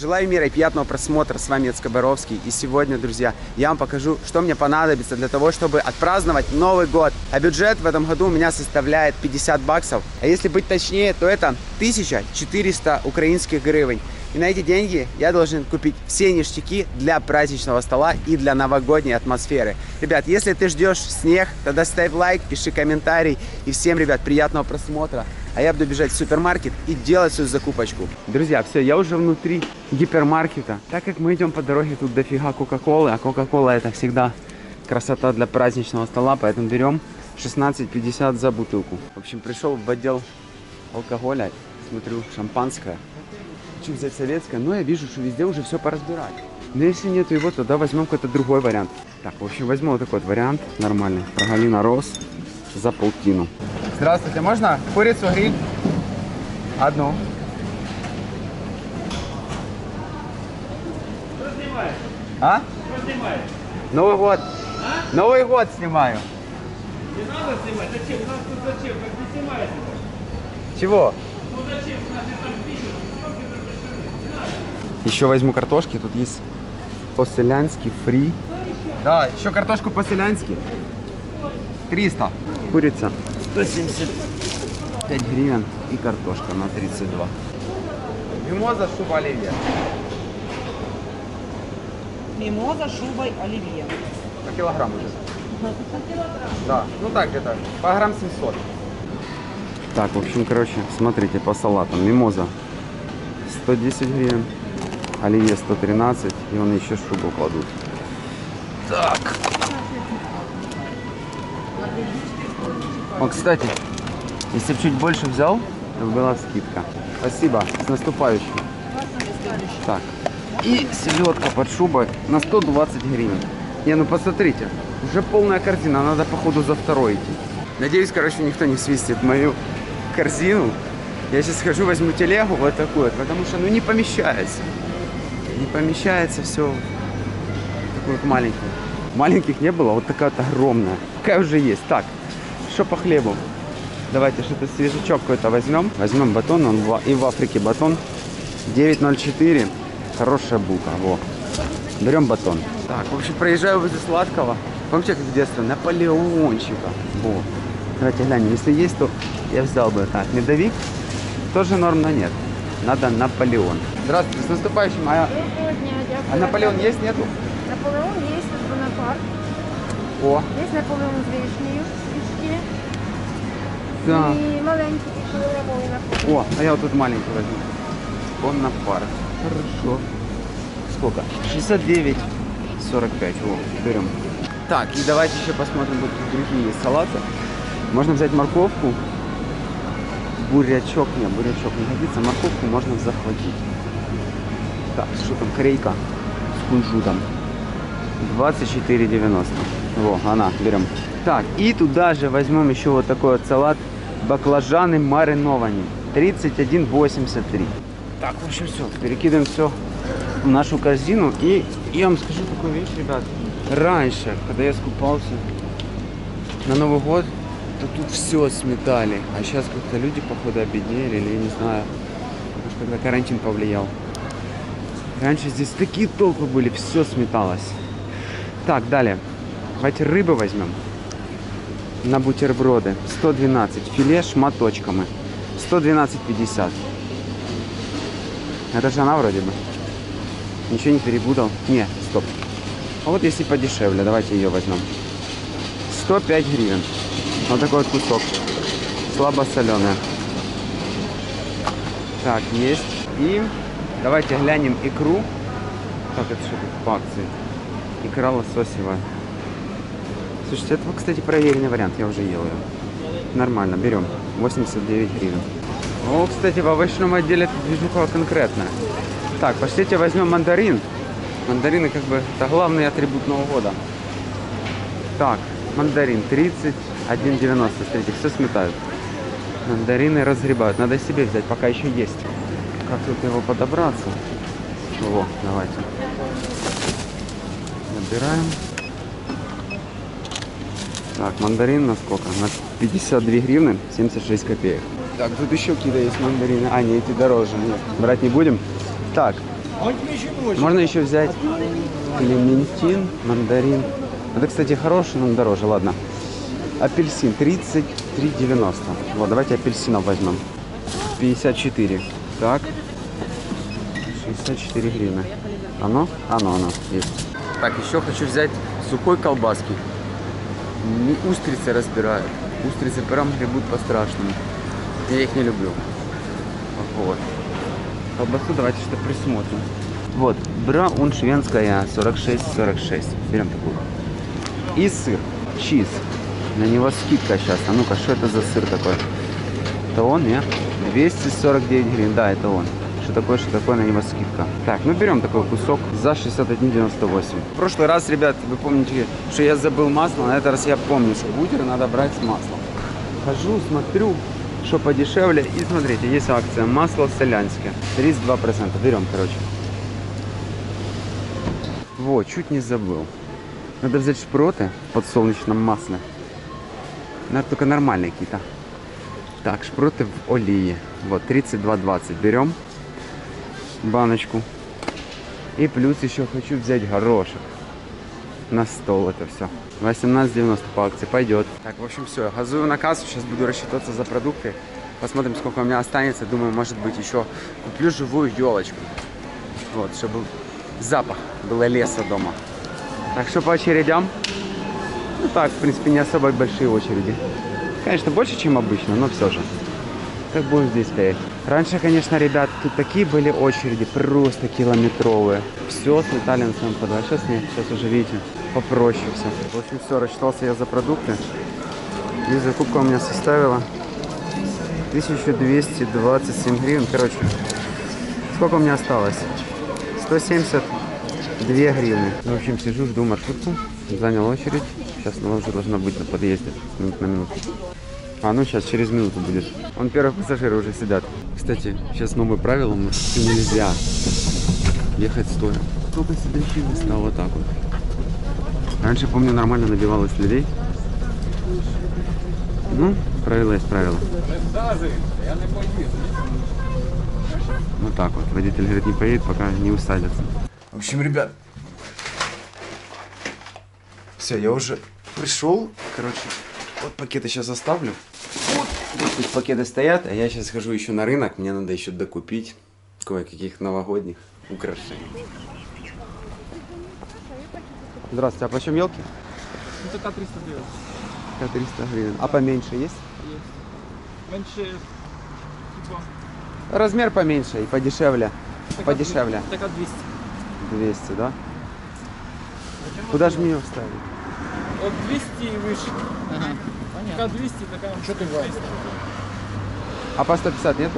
Желаю мира и приятного просмотра. С вами Эцко Боровский. И сегодня, друзья, я вам покажу, что мне понадобится для того, чтобы отпраздновать Новый год. А бюджет в этом году у меня составляет 50 баксов. А если быть точнее, то это 1400 украинских гривен. И на эти деньги я должен купить все ништяки для праздничного стола и для новогодней атмосферы. Ребят, если ты ждешь снег, тогда ставь лайк, пиши комментарий. И всем, ребят, приятного просмотра. А я буду бежать в супермаркет и делать свою закупочку. Друзья, все, я уже внутри гипермаркета. Так как мы идем по дороге, тут дофига кока-колы. А кока-кола это всегда красота для праздничного стола. Поэтому берем 16,50 за бутылку. В общем, пришел в отдел алкоголя. Смотрю, шампанское. Хочу взять советское, но я вижу, что везде уже все поразбирать. Но если нету его, тогда возьмем какой-то другой вариант. Так, в общем, возьму вот такой вот вариант нормальный. Рогалина Рос за полтину. Здравствуйте, можно курицу гриль? Одну. Что снимаешь? А? Что снимаешь? Новый год. А? Новый год снимаю. Не надо снимать. Зачем? У нас тут зачем? Как ты снимаешь? Чего? Ну зачем? У нас там пишут. Еще возьму картошки. Тут есть по-селянски фри. Да, еще картошку по-селянски. 300. Курица 175 гривен и картошка на 32. Мимоза, шуба, оливье. Мимоза, шубой, оливье. По килограмму уже. Да, ну так где-то, по грамм 700. Так, в общем, короче, смотрите, по салатам. Мимоза 110 гривен, оливье 113, и он еще шубу кладут. Так. О, кстати, если бы чуть больше взял, то была скидка. Спасибо, с наступающим. Так, и селедка под шубой на 120 гривен. Не, ну посмотрите, уже полная корзина, надо походу за второй идти. Надеюсь, короче, никто не свистит мою корзину. Я сейчас схожу, возьму телегу вот такую, потому что, ну, не помещается. Не помещается все такую вот маленькую. Маленьких не было, вот такая вот огромная. Какая уже есть. Так, что по хлебу? Давайте что-то свежачок какой-то возьмем. Возьмем батон, он и в Африке батон. 9,04. Хорошая булка. Во. Берем батон. Так, в общем, проезжаю возле сладкого. Помните, как в детстве? Наполеончика. Во. Давайте глянем. Если есть, то я взял бы. Так, медовик. Тоже норм, но нет. Надо Наполеон. Здравствуйте, с наступающим. А Наполеон есть, нету? Наполеон есть, Бонапарт. О. Есть Наполеон з вишнею, трішки. Да. І маленький кілограмовий Наполеон. О, а я вот тут маленький возьму. Бонапарт. Хорошо. Сколько? 69,45. О, берем. Так, и давайте еще посмотрим вот другие салаты. Можно взять морковку. Бурячок. Нет, бурячок не годится. Морковку можно захватить. Так, что там? Корейка с кунжутом. 24,90. Во, она, берем. Так, и туда же возьмем еще вот такой вот салат. Баклажаны маринованные. 31,83. Так, в общем, все. Перекидываем все в нашу корзину. И я вам скажу такую вещь, ребят. Раньше, когда я скупался на Новый год, то тут все сметали. А сейчас как-то люди, походу, обеднели. Или я не знаю. Может, когда карантин повлиял. Раньше здесь такие толпы были. Все сметалось. Так, далее. Давайте рыбы возьмем. На бутерброды 112, филе шматочками 112,50. Это же она вроде бы. Ничего не перепутал. Не, стоп. А вот если подешевле, давайте ее возьмем. 105 гривен. Вот такой вот кусок. Слабо соленая. Так, есть. И давайте глянем икру. Так, это что тут по акции? Икра лососевая. Слушайте, это, кстати, проверенный вариант, я уже ел ее. Нормально, берем. 89 гривен. О, кстати, в овощном отделе тут движуха конкретная. Так, пошлите возьмем мандарин. Мандарины, как бы, это главный атрибут Нового года. Так, мандарин 31,90. Смотрите, все сметают. Мандарины разгребают. Надо себе взять, пока еще есть. Как тут его подобраться? Во, давайте. Набираем. Так, мандарин на сколько? На 52 гривны 76 копеек. Так, тут еще какие-то есть мандарины. А, не, эти дороже. Нет, брать не будем. Так, Можно еще взять клементин, мандарин. Это, кстати, хороший, но дороже, ладно. Апельсин 33,90. Вот, давайте апельсинов возьмем. 54. Так. 64 гривны. Оно? Оно есть. Так, еще хочу взять сухой колбаски. Не устрицы разбирают. Устрицы прям гребут по-страшному. Я их не люблю. Вот. Колбасу давайте что присмотрим. Вот, брауншвенская 46,46. Берем такую. И сыр. Чиз. На него скидка сейчас. А ну-ка, что это за сыр такой? Это он, не? 249 гривен. Да, это он. Что такое, на него скидка. Так, ну берем такой кусок за 61,98. В прошлый раз, ребят, вы помните, что я забыл масло. На этот раз я помню, что бутер надо брать с маслом. Хожу, смотрю, что подешевле. И смотрите, есть акция. Масло солянское. 32%. Берем, короче. Вот, чуть не забыл. Надо взять шпроты в подсолнечном масле. Надо только нормальные какие-то. Так, шпроты в олее. Вот, 32,20. Берем баночку. И плюс еще хочу взять горошек. На стол это все. 18,90 по акции. Пойдет. Так, в общем, все. Газую на кассу. Сейчас буду рассчитываться за продукты. Посмотрим, сколько у меня останется. Думаю, может быть, еще куплю живую елочку. Вот, чтобы запах было леса дома. Так что по очередям. Ну так, в принципе, не особо большие очереди. Конечно, больше, чем обычно, но все же. Как будем здесь стоять. Раньше, конечно, ребят, тут такие были очереди, просто километровые. Все слетали на своем ходу. А сейчас нет, сейчас уже, видите, попроще все. В общем, все, рассчитался я за продукты. И закупка у меня составила 1227 гривен. Короче, сколько у меня осталось? 172 гривны. В общем, сижу, жду маршрутку. Занял очередь. Сейчас она уже должна быть на подъезде. Минут на минуту. А, ну сейчас, через минуту будет. Вон первые пассажиры уже сидят. Кстати, сейчас новое правило, нельзя ехать стоя. Только сидящие места, вот так вот. Раньше, помню, нормально набивалось людей. Ну, правило есть правило. Вот так вот. Водитель говорит, не поедет, пока не усадятся. В общем, ребят, все, я уже пришел. Короче, вот пакеты сейчас оставлю. Вот тут пакеты стоят, а я сейчас схожу еще на рынок. Мне надо еще докупить кое-каких новогодних украшений. Здравствуйте, а почем елки? Ну, такая 300 гривен. 300 гривен. А поменьше есть? Есть. Меньше, типа, Размер поменьше и подешевле. Подешевле. такая 200. 200, да? Куда же мне ее вставить? От 200 и выше. Ага. Такая 200, такая... Что ты говоришь? А по 150 нету?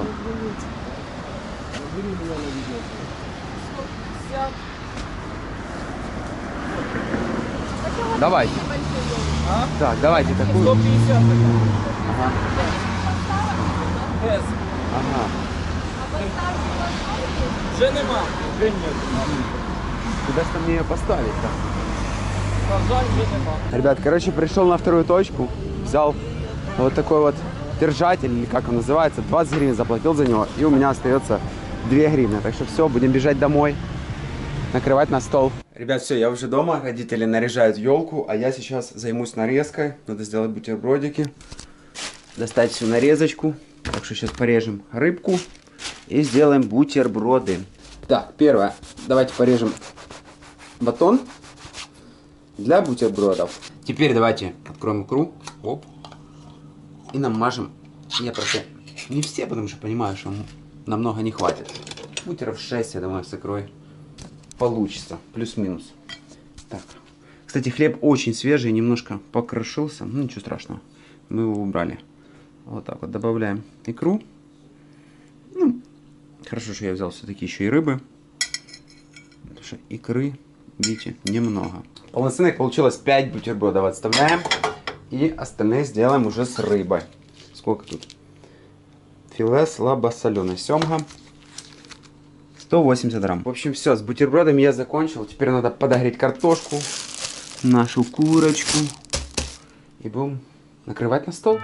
Давайте. А? Так, давайте такую. 150 такая. Ага. Без. Ага. Вже нема. Вже нет. Куда же мне ее поставить-то? На жаль, вже нема. Ребят, короче, пришел на вторую точку, взял вот такой вот держатель, или как он называется, 20 гривен заплатил за него, и у меня остается 2 гривны. Так что все, будем бежать домой, накрывать на стол. Ребят, все, я уже дома, родители наряжают елку, а я сейчас займусь нарезкой. Надо сделать бутербродики, достать всю нарезочку. Так что сейчас порежем рыбку и сделаем бутерброды. Так, первое, давайте порежем батон для бутербродов. Теперь давайте откроем икру. Оп. И намажем. Я просто не все, потому что понимаю, что намного не хватит. Бутеров 6, я думаю, с икрой получится. Плюс-минус. Так. Кстати, хлеб очень свежий, немножко покрошился. Ну, ничего страшного. Мы его убрали. Вот так вот добавляем икру. Ну, хорошо, что я взял все-таки еще и рыбы. Потому что икры, видите, немного. Полноценных получилось 5 бутербродов. Отставляем. И остальные сделаем уже с рыбой. Сколько тут? Филе слабосоленое. Семга. 180 грамм. В общем, все. С бутербродами я закончил. Теперь надо подогреть картошку. Нашу курочку. И будем накрывать на стол.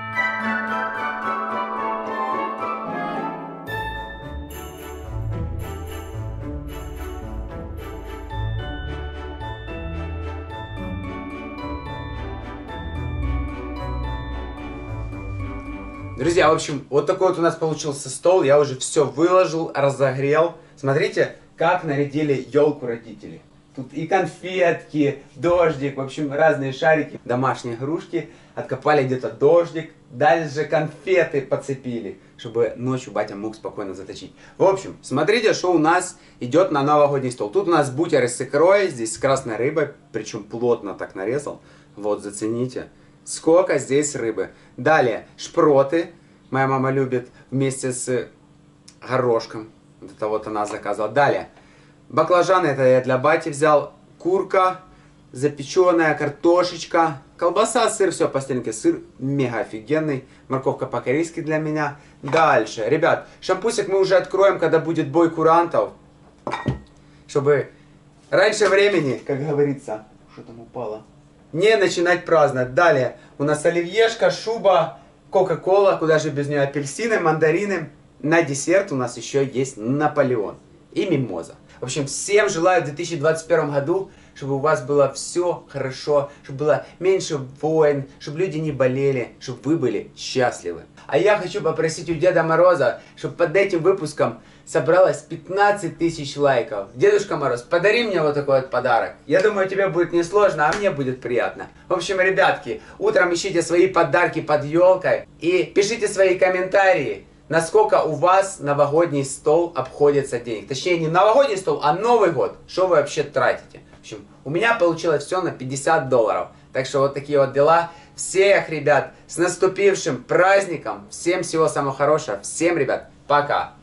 Друзья, в общем, вот такой вот у нас получился стол. Я уже все выложил, разогрел. Смотрите, как нарядили елку родители. Тут и конфетки, дождик, в общем, разные шарики, домашние игрушки. Откопали где-то дождик, дальше конфеты подцепили, чтобы ночью батя мог спокойно заточить. В общем, смотрите, что у нас идет на новогодний стол. Тут у нас бутеры с икрой, здесь с красной рыбой, причем плотно так нарезал. Вот, зацените, сколько здесь рыбы. Далее, шпроты, моя мама любит, вместе с горошком. Вот это вот она заказывала. Далее, баклажаны, это я для бати взял, курка, запеченная картошечка, колбаса, сыр, все по стенке. Сыр мега офигенный. Морковка по-корейски для меня. Дальше. Ребят, шампусик мы уже откроем, когда будет бой курантов. Чтобы раньше времени, как говорится, что там упало, не начинать праздновать. Далее. У нас оливьешка, шуба, кока-кола. Куда же без нее? Апельсины, мандарины. На десерт у нас еще есть Наполеон и мимоза. В общем, всем желаю в 2021 году, чтобы у вас было все хорошо, чтобы было меньше войн, чтобы люди не болели, чтобы вы были счастливы. А я хочу попросить у Деда Мороза, чтобы под этим выпуском собралось 15 тысяч лайков. Дедушка Мороз, подари мне вот такой вот подарок. Я думаю, тебе будет несложно, а мне будет приятно. В общем, ребятки, утром ищите свои подарки под елкой и пишите свои комментарии. Насколько у вас новогодний стол обходится денег. Точнее, не новогодний стол, а Новый год. Что вы вообще тратите? В общем, у меня получилось все на $50. Так что вот такие вот дела. Всех, ребят, с наступившим праздником. Всем всего самого хорошего. Всем, ребят, пока.